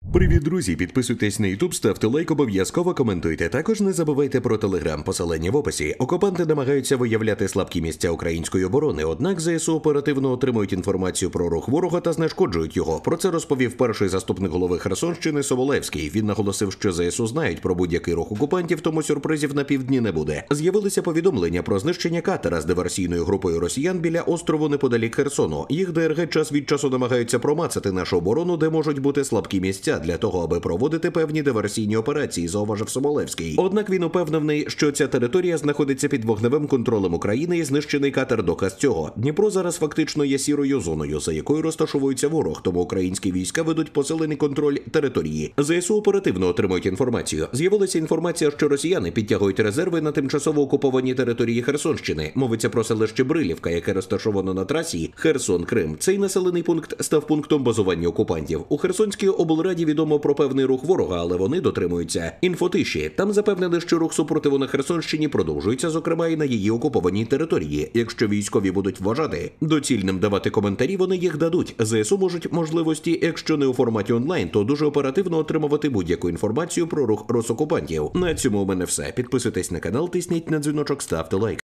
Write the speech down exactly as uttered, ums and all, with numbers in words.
Привіт, друзі! Підписуйтесь на YouTube, ставте лайк, обов'язково коментуйте. Також не забувайте про Телеграм, посилання в описі. Окупанти намагаються виявляти слабкі місця української оборони, однак ЗСУ оперативно отримують інформацію про рух ворога та знешкоджують його. Про це розповів перший заступник голови Херсонщини Соболевський. Він наголосив, що ЗСУ знають про будь-який рух окупантів, тому сюрпризів на півдні не буде. З'явилися повідомлення про знищення катера з диверсійною групою росіян біля острову неподалік Херсону. Їх ДРГ час від часу намагаються промацати нашу оборону, де можуть бути слабкі місця для того, аби проводити певні диверсійні операції, зауважив Соболевський. Однак він упевнений, що ця територія знаходиться під вогневим контролем України і знищений катер доказ цього. Дніпро зараз фактично є сірою зоною, за якою розташовується ворог, тому українські війська ведуть посилений контроль території. ЗСУ оперативно отримують інформацію. З'явилася інформація, що росіяни підтягують резерви на тимчасово окупованій території Херсонщини. Мовиться про селище Брилівка, яке розташовано на трасі Херсон-Крим. Цей населений пункт став пунктом базування окупантів. У Херсонській облраді відомо про певний рух ворога, але вони дотримуються інфотиші. Там запевнили, що рух супротиву на Херсонщині продовжується, зокрема і на її окупованій території. Якщо військові будуть вважати доцільним давати коментарі, вони їх дадуть. ЗСУ можуть можливості, якщо не у форматі онлайн, то дуже оперативно отримувати будь-яку інформацію про рух росокупантів. На цьому у мене все. Підписуйтесь на канал, тисніть на дзвіночок, ставте лайк.